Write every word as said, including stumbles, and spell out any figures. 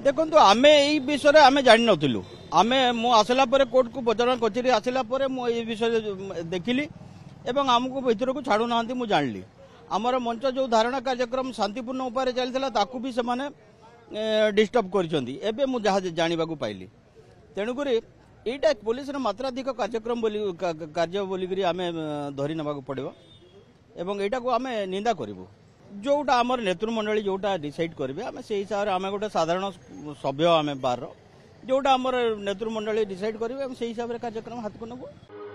देखो आम यही विषय आम जान नु आम मु आसला कोर्ट को बचना कचेरी आसला मुझे विषय देखिली एवं आमको भर को छाड़ू ना मुझे जानली आमर मंच जो धारणा कार्यक्रम शांतिपूर्ण उपाय चलता भी से डिस्टर्ब कर मुझे जानवा पाइली तेणुक यहाँ पुलिस मात्राधिक कार्यक्रम कार्य बोलिकी आम धरी ना पड़ो एवं यहाँ को आम निंदा करूँ जोटा आमर नेतृमंडली जोटा डिसाइड करेंगे आम से हिसाब से आम गोटे साधारण सभ्य आम बार जोटा आमर नेतृमंडली डिसाइड करेंगे से हिसाब से कार्यक्रम हाथ को नबू।